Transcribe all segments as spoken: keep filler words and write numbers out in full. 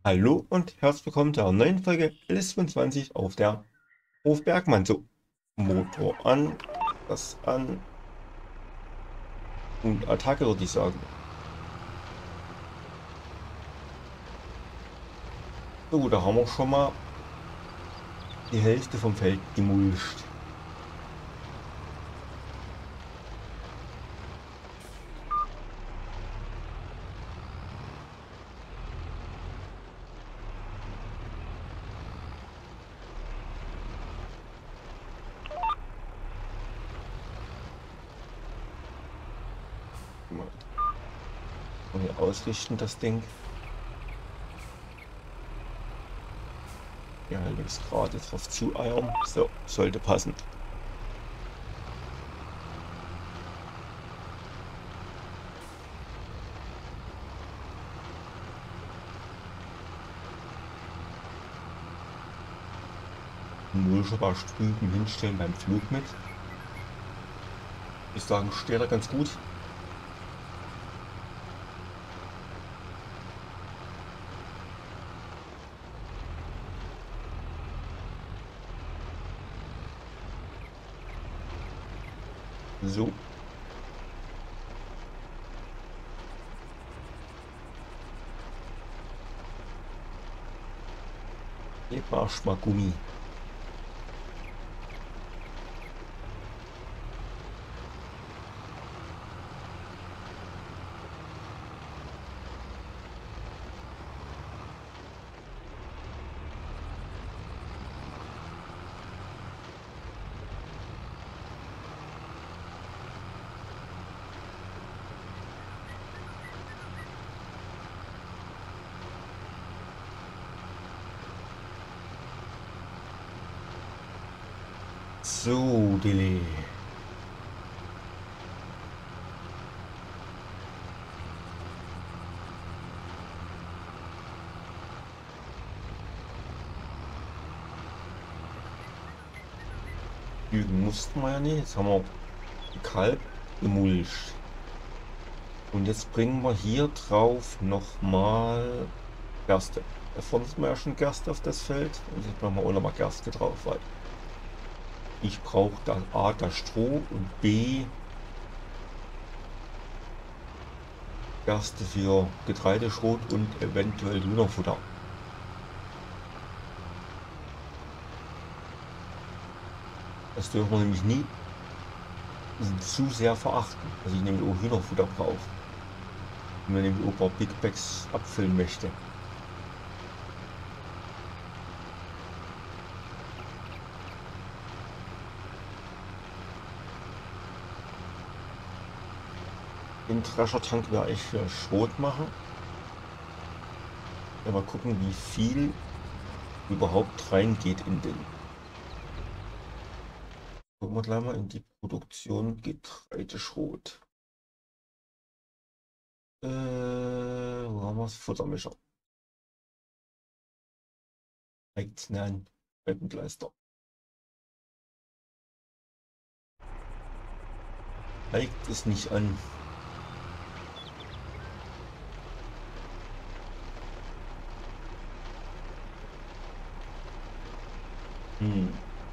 Hallo und herzlich willkommen zu einer neuen Folge L S fünfundzwanzig auf der Hof Bergmann. So, Motor an, das an und Attacke würde ich sagen. So, da haben wir schon mal die Hälfte vom Feld gemulcht. Mal hier ausrichten das Ding. Ja, links gerade drauf zu eiern. So, sollte passen. Mulcher drüben hinstellen beim Flug mit. Ich sagen, steht er ganz gut. So. Jetzt machst du mal Gummi. So, Dilly. Lügen mussten wir ja nicht. Jetzt haben wir Kalb gemulcht. Und jetzt bringen wir hier drauf nochmal Gerste. Davon ist wir ja schon Gerste auf das Feld. Und jetzt machen wir auch nochmal Gerste drauf, weil ich brauche da A das Stroh und B Gerste für Getreideschrot und eventuell Hühnerfutter. Das dürfen wir nämlich nie zu sehr verachten, dass ich nämlich auch Hühnerfutter brauche. Und wenn nämlich auch ein paar Big Bags abfüllen möchte. Den Dreschertank werde ich für Schrot machen. Ja, mal gucken, wie viel überhaupt reingeht in den. Gucken wir gleich mal in die Produktion Getreideschrot. Äh, wo haben wir es? Futtermischer. Zeigt, nein, Balkenkleister. Zeigt es nicht an. Hm.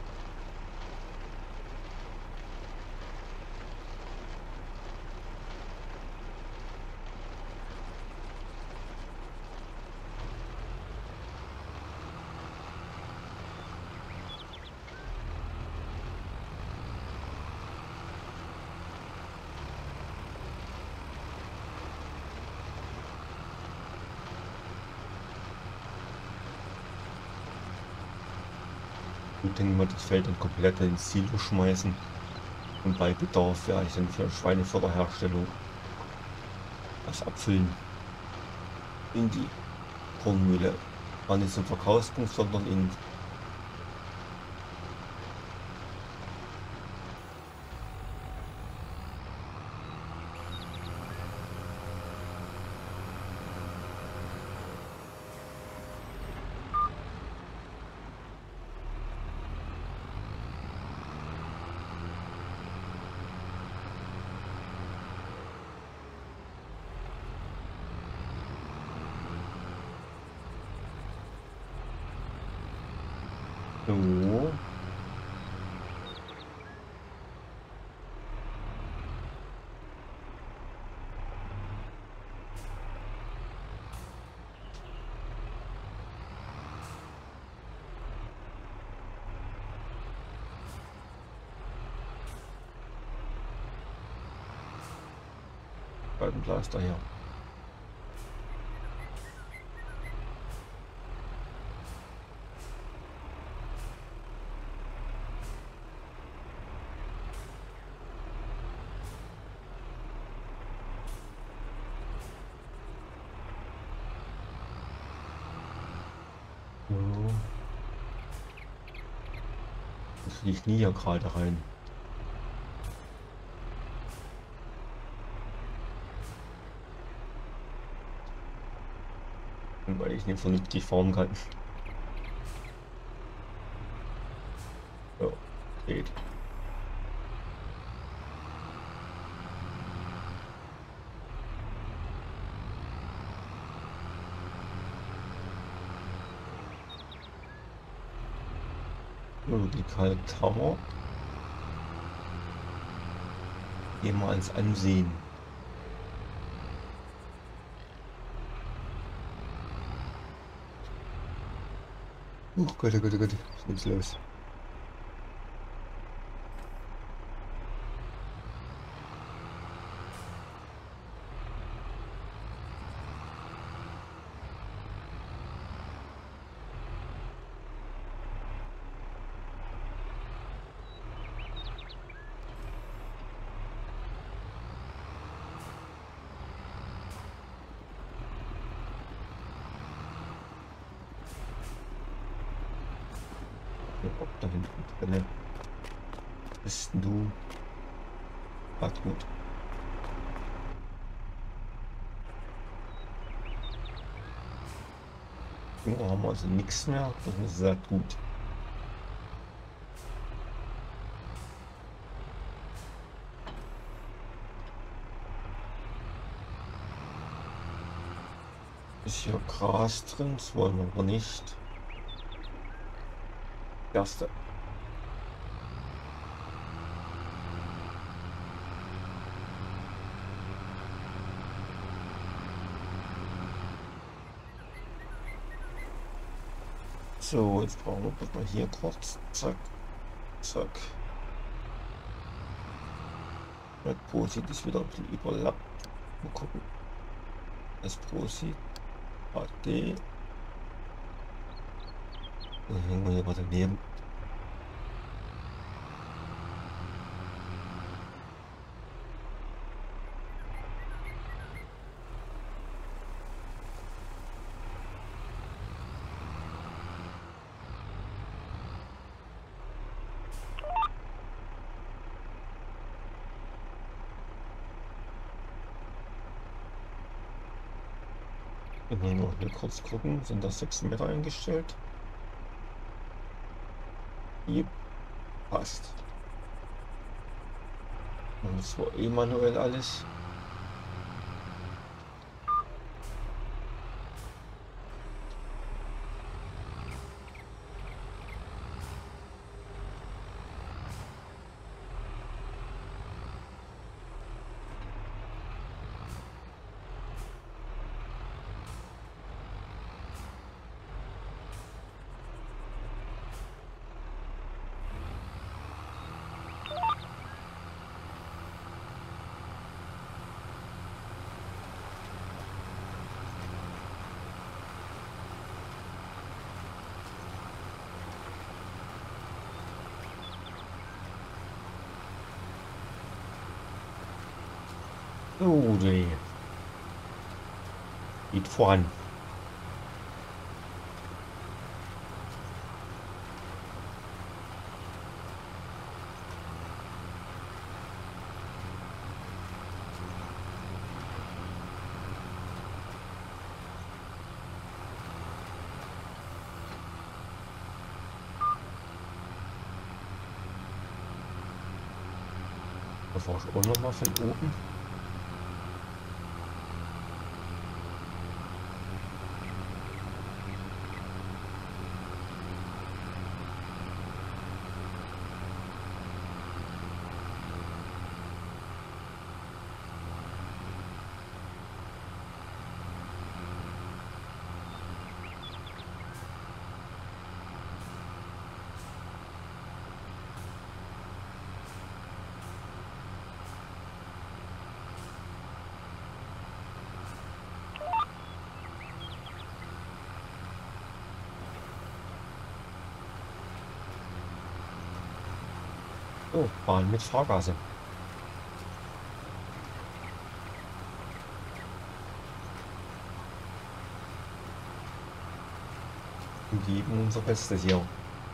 Ich denke mal, das Feld dann komplett ins Silo schmeißen. Und bei Bedarf werde ich dann für Schweinefutterherstellung das abfüllen in die Kornmühle. War nicht zum Verkaufspunkt, sondern in So. Galgenblaster her. So. Das liegt nie hier gerade rein. Weil ich nicht vernünftig fahren kann. So, geht. So, die Kalk haben wir. Gehen wir ins Ansehen. Oh Gott, oh Gott, oh Gott, was ist los? Da hinten drin. Bist denn du? Ah, gut. So, haben wir also nichts mehr. Das ist sehr gut. Ist hier Gras drin? Das wollen wir aber nicht. Erste. So, jetzt brauchen wir mal hier kurz. Zack. Zack. Das Prosit ist wieder ein bisschen überlappt. Mal gucken. Das Prosit. A D. Dann hängen wir hier mal daneben. Wir müssen noch hier kurz gucken. Sind das sechs Meter eingestellt? Yep. Passt. Und das war eh manuell alles. Oh, die geht voran. Das war auch noch mal von oben. Oh, Bahn mit Fahrgase. Wir geben unser Bestes hier.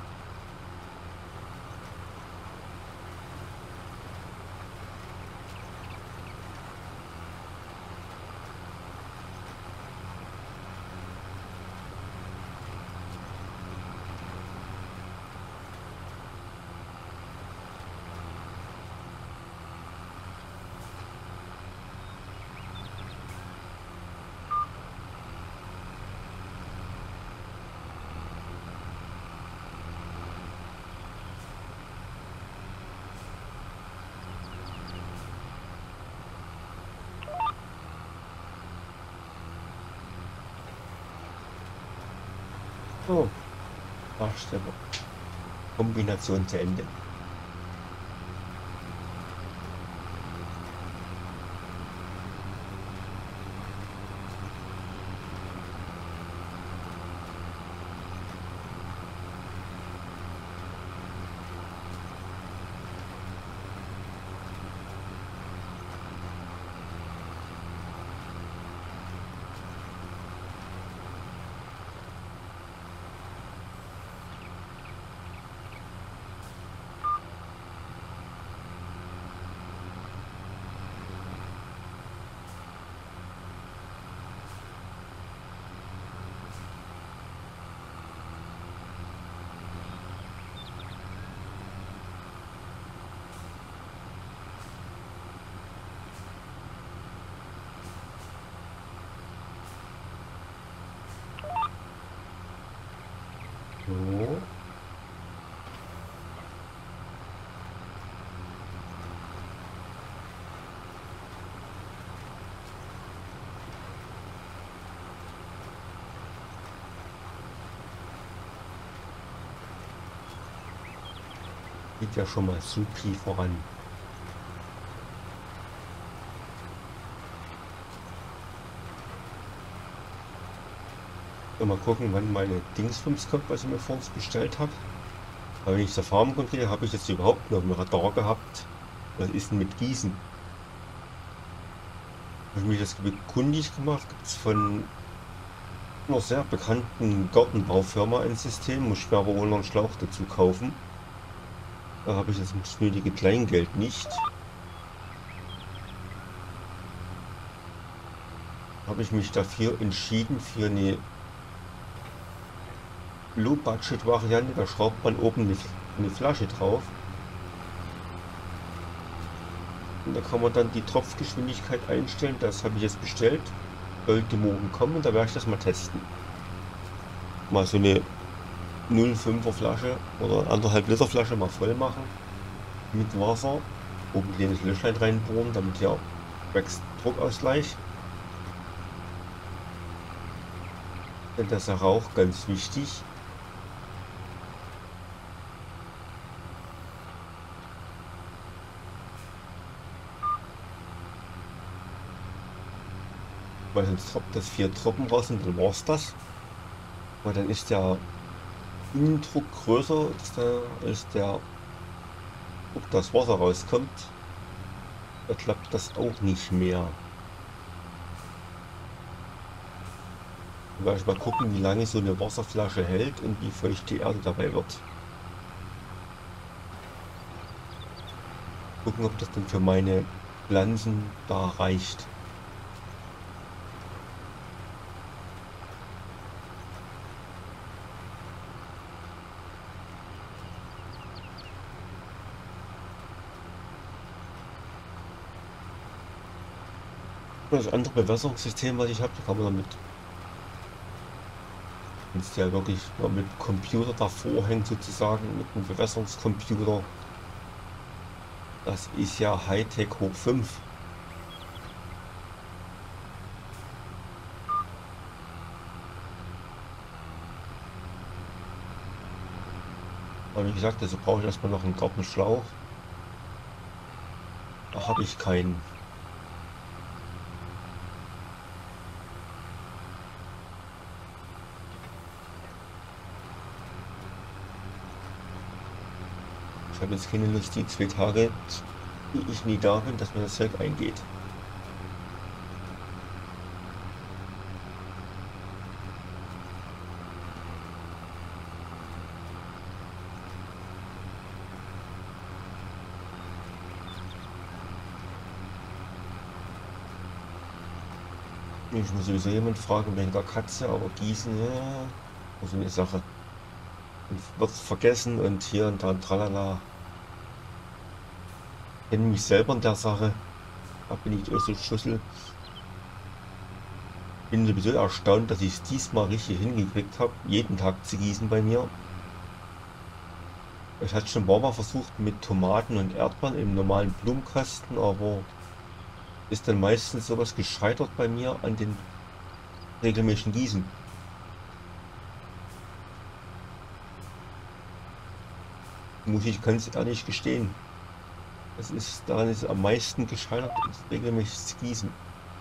So, Darstellung. Kombination zu Ende. So. Geht ja schon mal supi voran. So, mal gucken, wann meine Dingsbums kommt, was ich mir vor uns bestellt habe. Aber wenn ich zur Farm kontrolliere, habe ich jetzt überhaupt noch im Radar gehabt. Was ist denn mit Gießen? Habe ich mich das kundig gemacht, gibt es von einer sehr bekannten Gartenbaufirma ein System, muss ich mir aber ohne einen Schlauch dazu kaufen. Da habe ich das nötige Kleingeld nicht. Habe ich mich dafür entschieden für eine Low-Budget-Variante. Da schraubt man oben eine, eine Flasche drauf. Und da kann man dann die Tropfgeschwindigkeit einstellen. Das habe ich jetzt bestellt. Sollte morgen kommen und da werde ich das mal testen. Mal so eine null Komma fünfer Flasche oder anderthalb Liter Flasche mal voll machen mit Wasser. Oben ein kleines Löchlein reinbohren, damit hier wächst Druckausgleich. Denn das ist ja auch ganz wichtig. Weil sonst tropft das vier Tropfen raus und dann war es das. Weil dann ist der Innendruck größer, als der Druck, das Wasser rauskommt. Da klappt das auch nicht mehr. Da werde ich mal gucken, wie lange so eine Wasserflasche hält und wie feucht die Erde dabei wird. Gucken, ob das dann für meine Pflanzen da reicht. Das andere Bewässerungssystem, was ich habe, da kann man damit, wenn es ja wirklich mal mit Computer davor hängt, sozusagen mit einem Bewässerungscomputer. Das ist ja Hightech hoch fünf. Aber wie gesagt, also brauche ich erstmal noch einen Gartenschlauch. Da habe ich keinen. Ich habe jetzt keine Lust, die zwei Tage, die ich nie da bin, dass mir das Zeug eingeht. Ich muss sowieso jemand fragen wegen der Katze, aber Gießen, ja, so eine Sache. Wird vergessen und hier und da und tralala. Ich kenne mich selber in der Sache. Da bin ich auch so Schussel. Bin sowieso erstaunt, dass ich es diesmal richtig hingekriegt habe, jeden Tag zu gießen bei mir. Ich hatte schon ein paar Mal versucht mit Tomaten und Erdbeeren im normalen Blumenkasten, aber ist dann meistens sowas gescheitert bei mir an den regelmäßigen Gießen. Muss ich ganz ehrlich gestehen. Das ist daran ist am meisten gescheitert, ist regelmäßiges Gießen.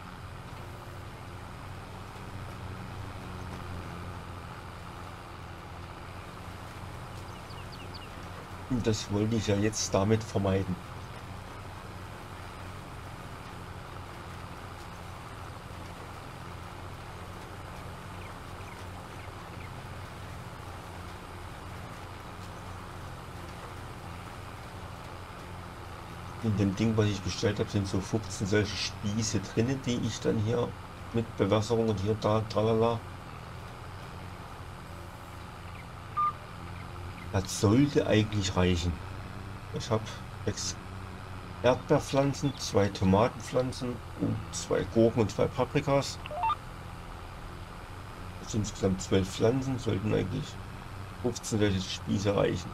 Und das wollte ich ja jetzt damit vermeiden. In dem Ding, was ich bestellt habe, sind so fünfzehn solche Spieße drin, die ich dann hier mit Bewässerung und hier da, tralala. Das sollte eigentlich reichen. Ich habe sechs Erdbeerpflanzen, zwei Tomatenpflanzen und zwei Gurken und zwei Paprikas. Das sind insgesamt zwölf Pflanzen, sollten eigentlich fünfzehn solche Spieße reichen.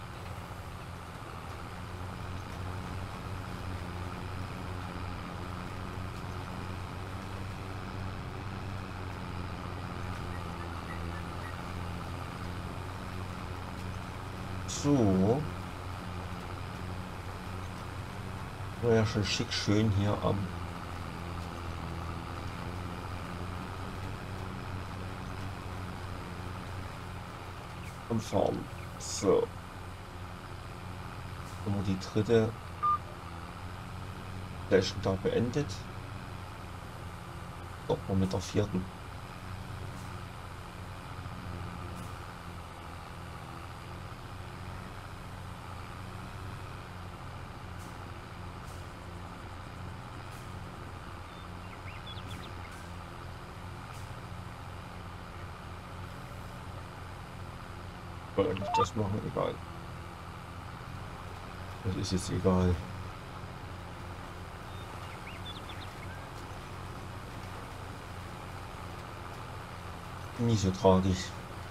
So. War ja schon schick schön hier am am Fahren. So. Haben wir die dritte Session da beendet. Doch mal mit der vierten. Oder nicht das machen, egal. Das ist jetzt egal. Nicht so tragisch.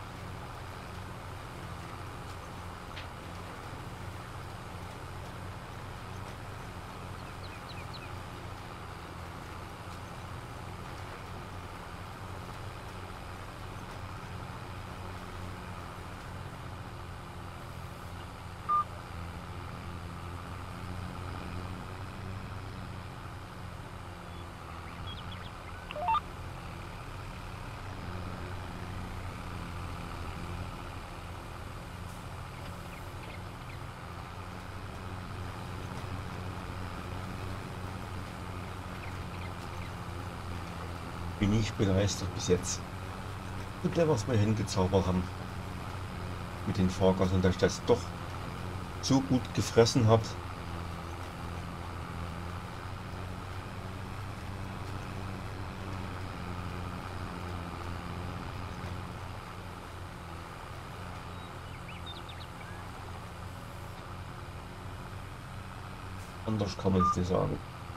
Bin ich begeistert bis jetzt. Und der, was wir hingezaubert haben mit den Fahrgassen, und dass ich das doch so gut gefressen habe. Anders kann man es nicht sagen.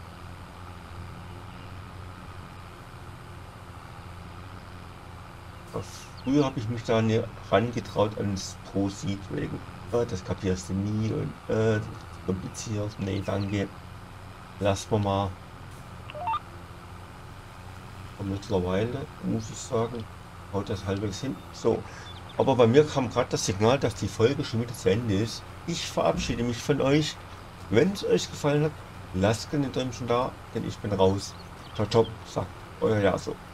Früher habe ich mich da nicht rangetraut ans Pro-Seed wegen, äh, das kapierst du nie und äh, das ist kompliziert. Nee, danke. Lassen wir mal. Und mittlerweile muss ich sagen, haut das halbwegs hin. So, aber bei mir kam gerade das Signal, dass die Folge schon wieder zu Ende ist. Ich verabschiede mich von euch. Wenn es euch gefallen hat, lasst gerne ein Däumchen da, denn ich bin raus. Ciao, ciao, sagt euer Jaso.